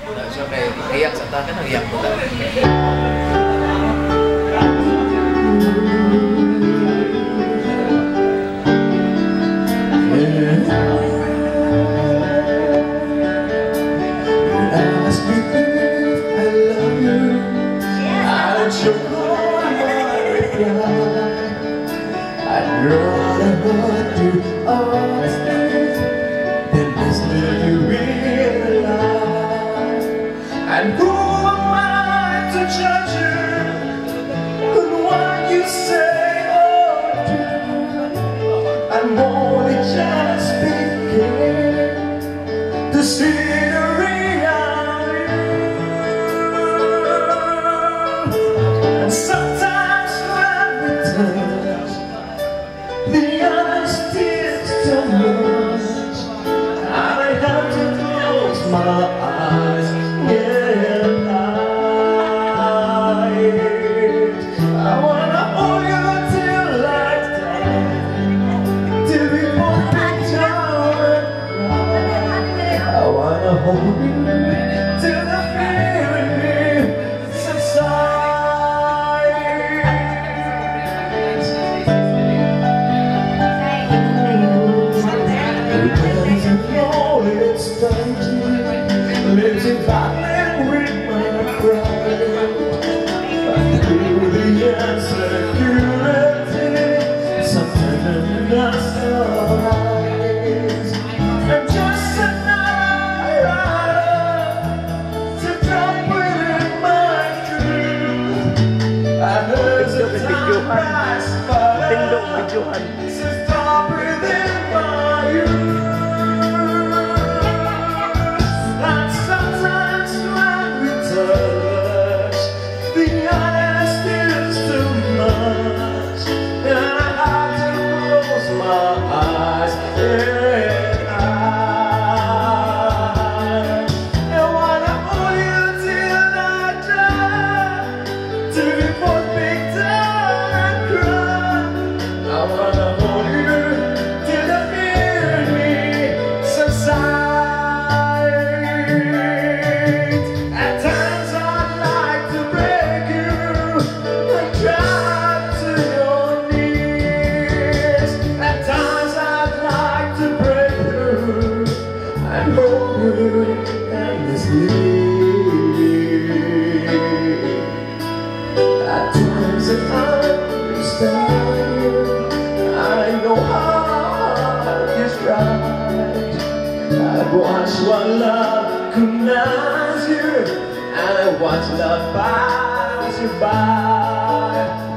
So kay iyak sa takan, iyak mo ta. I'd rather hurt you honestly than listen to realize. And who am I to judge you on what you say or do? I'm only just speaking to see the reality. And sometimes when we touch, the honesty is too much. I have to close my eyes. Yeah, I wanna hold you till lifetime, till we both reach our prime. I wanna hold you till the fear in me lives in battling with my pride, but through the insecurity, sometimes I'm not surprised. I'm just another rider to drop within my dream. I heard the time pass by, so stop within my youth. At times I understand you, I know how is right. I've watched what love commands you, and I watch love pass you by.